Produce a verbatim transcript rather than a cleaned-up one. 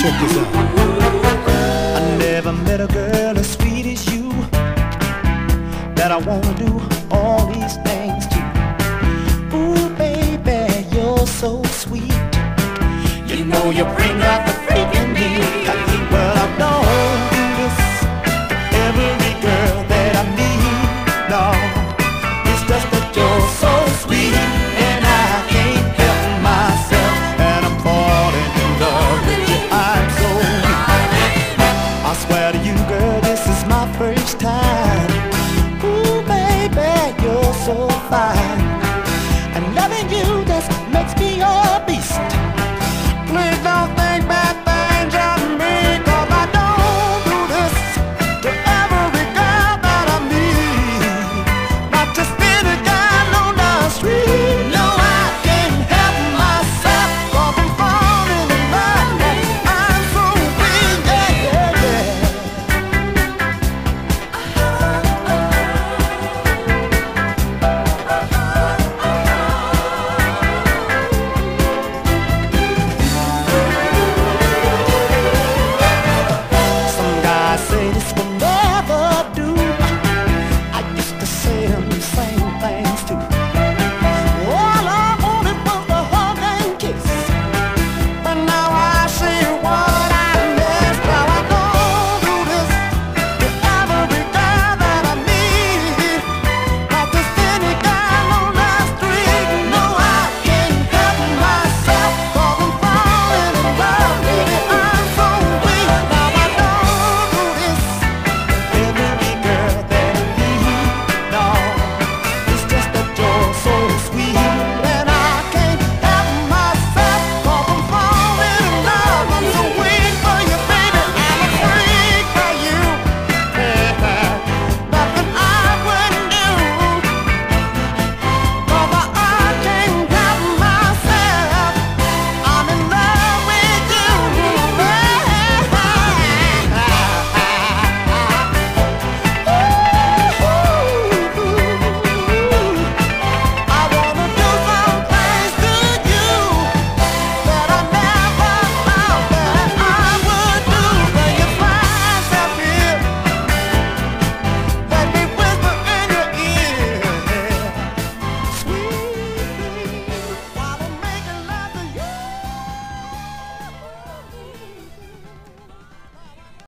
Check this out. I never met a girl as sweet as you, that I wanna do all these things to. Ooh, baby, you're so sweet. You know you bring out the freak in me.